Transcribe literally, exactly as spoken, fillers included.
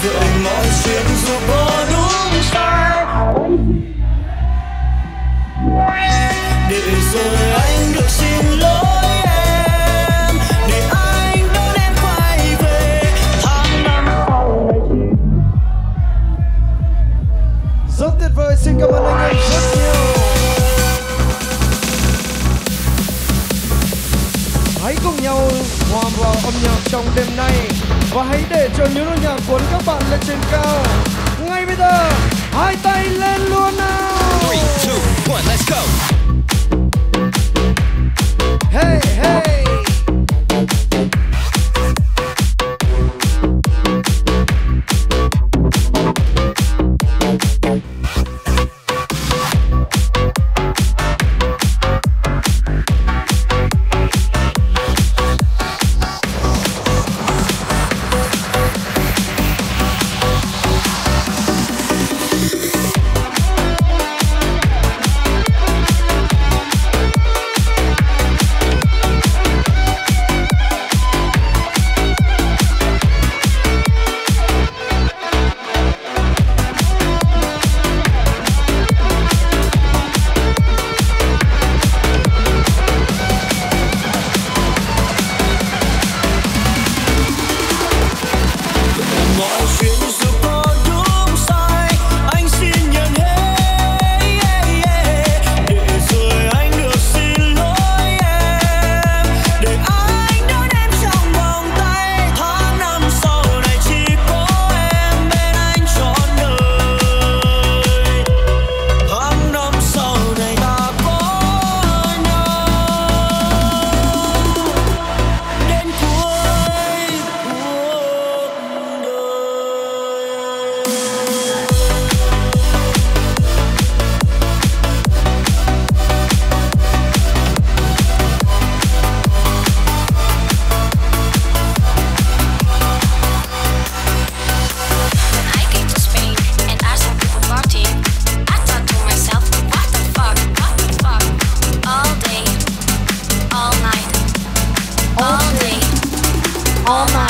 vậy mọi chuyện dù có đúng sai, để rồi anh được xin lỗi em, để anh đón em quay về tháng năm sau này. Rất tuyệt vời, xin cảm ơn anh em rất nhiều. Hãy cùng nhau hòa vào âm nhạc trong đêm nay và hãy để cho những nốt nhạc cuốn các bạn lên trên cao. Ngay bây giờ, hai tay lên luôn nào. three, two, one, let's go. Hey, hey. all